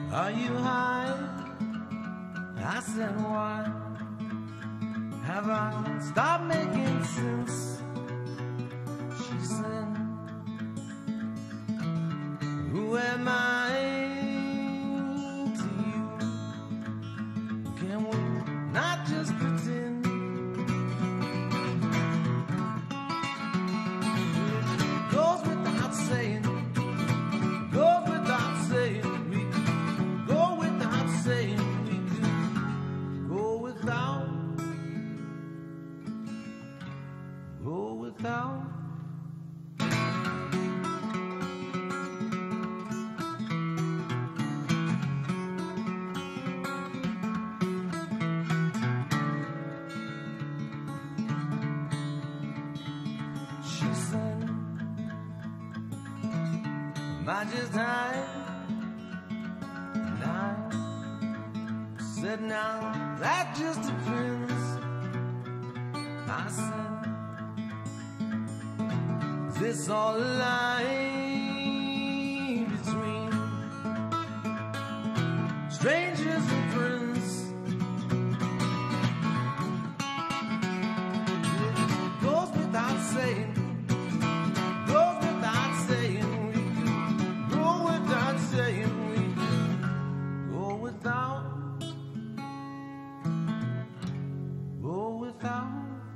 Are you high? I said, why have I stopped making sense? She said, who am I to you? Can we not just pretend? It goes without saying, goes without saying. Without she said, am I just high? And I said, now that just depends. I said, this all a lie between strangers and friends? It goes without saying, goes without saying, we can go without saying, we can go without, go without.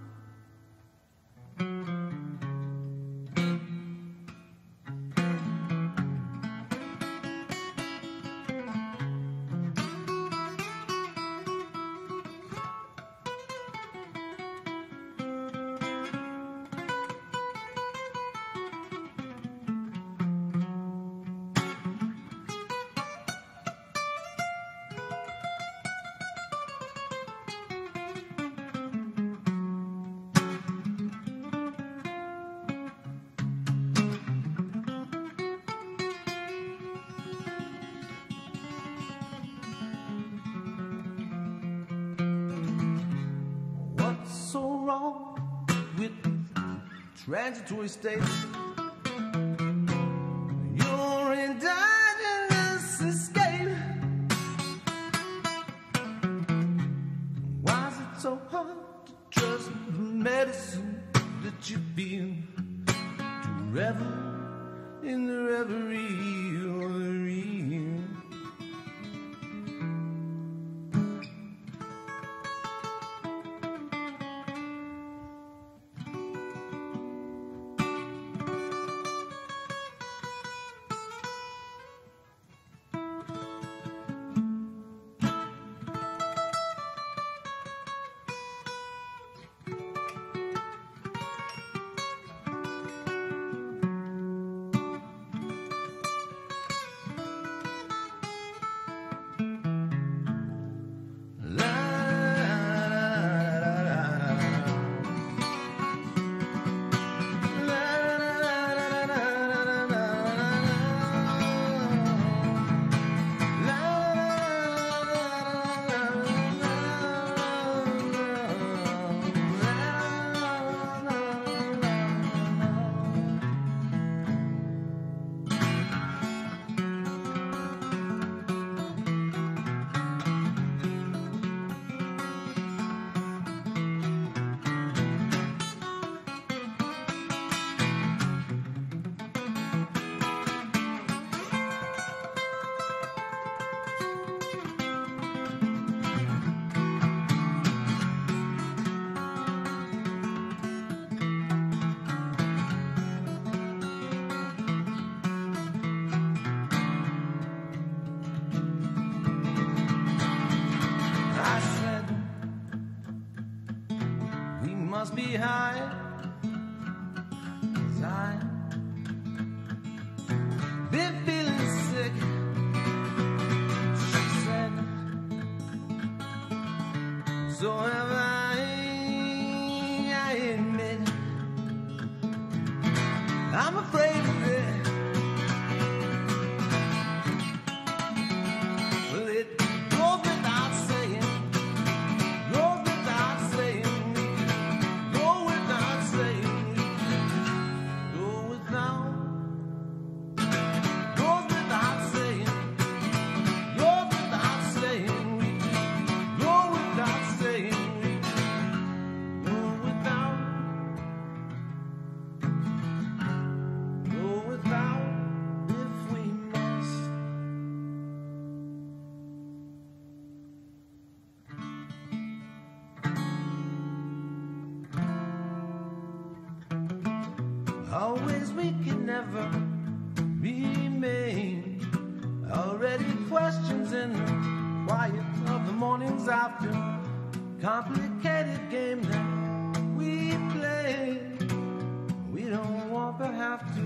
So wrong with transitory states. Your endogenous escape. Why is it so hard to trust the medicine that you feel? To revel in the reverie of the real. Must be high, 'cause I've been feeling sick. She said, so have I admit, I'm afraid of it. Well, it goes without saying, goes without saying. Go Already questions in the quiet of the mornings after. Complicated game that we play. We don't want but have to.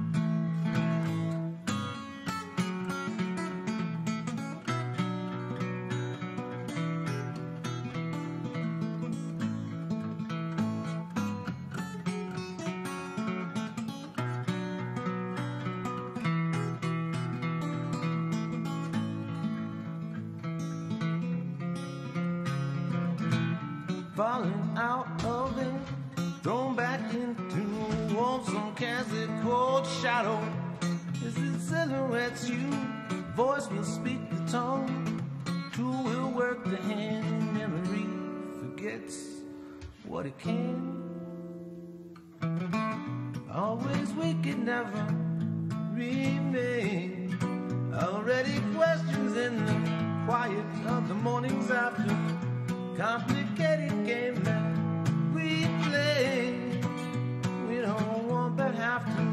Falling out of it, thrown back into warm, some cancer cold shadow. As it silhouettes you, voice will speak the tongue, tool will work the hand, memory forgets what it can. Always wicked, never remain. Already questions in the quiet of the mornings after. Complicated game that we play. We don't want but have to.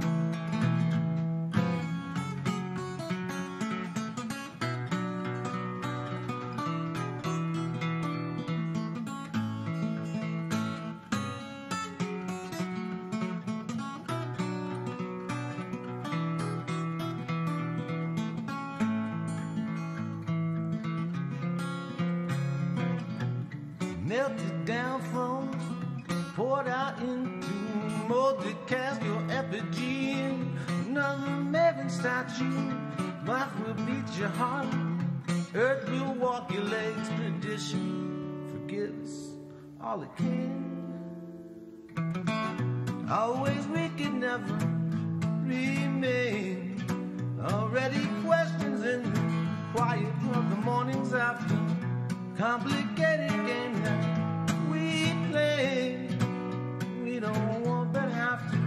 Melted down from, poured out into molded cast your effigy in another maven statue. Life will beat your heart, earth will walk your legs. Tradition forgives all it can. Always wicked, never remain. Already questions in the quiet of the mornings after. Complicated game that we play. We don't want but have to.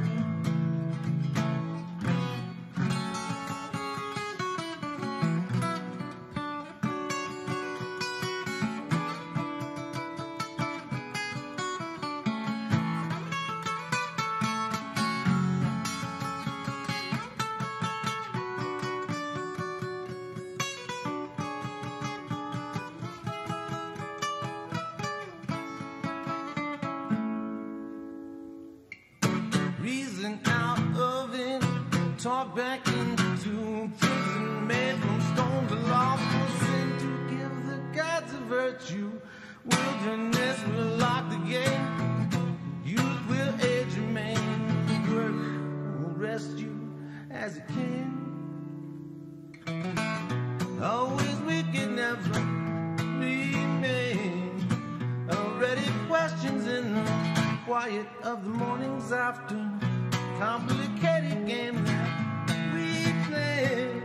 Reason out of it, talk back into prison, made from stone to lawful sin. To give the gods a virtue, wilderness will lock the gate. Youth will age remain, work will rest you as it can. Always wicked, never remain. Already questions in the quiet of the mornings after. Complicated game that we play.